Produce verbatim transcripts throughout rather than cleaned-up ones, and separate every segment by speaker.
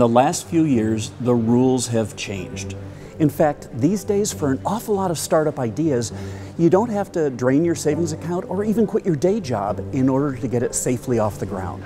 Speaker 1: the last few years, the rules have changed. In fact, these days, for an awful lot of startup ideas, you don't have to drain your savings account or even quit your day job in order to get it safely off the ground.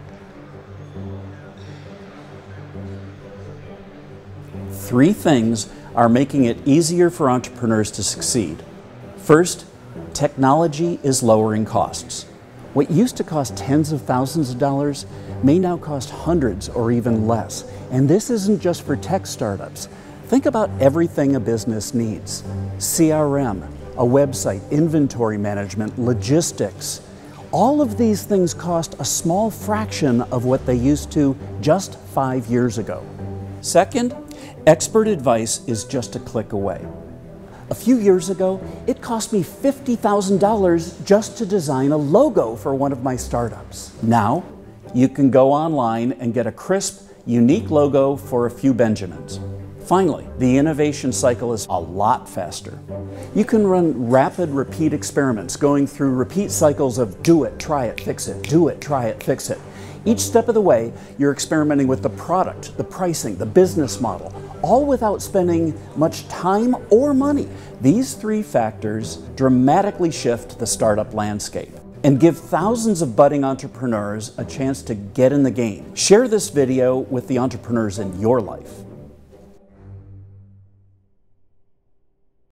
Speaker 1: Three things are making it easier for entrepreneurs to succeed. First, technology is lowering costs. What used to cost tens of thousands of dollars may now cost hundreds or even less. And this isn't just for tech startups. Think about everything a business needs. C R M, a website, inventory management, logistics. All of these things cost a small fraction of what they used to just five years ago. Second, expert advice is just a click away. A few years ago, it cost me fifty thousand dollars just to design a logo for one of my startups. Now, you can go online and get a crisp, unique logo for a few Benjamins. Finally, the innovation cycle is a lot faster. You can run rapid repeat experiments, going through repeat cycles of do it, try it, fix it, do it, try it, fix it. Each step of the way, you're experimenting with the product, the pricing, the business model, all without spending much time or money. These three factors dramatically shift the startup landscape and give thousands of budding entrepreneurs a chance to get in the game. Share this video with the entrepreneurs in your life.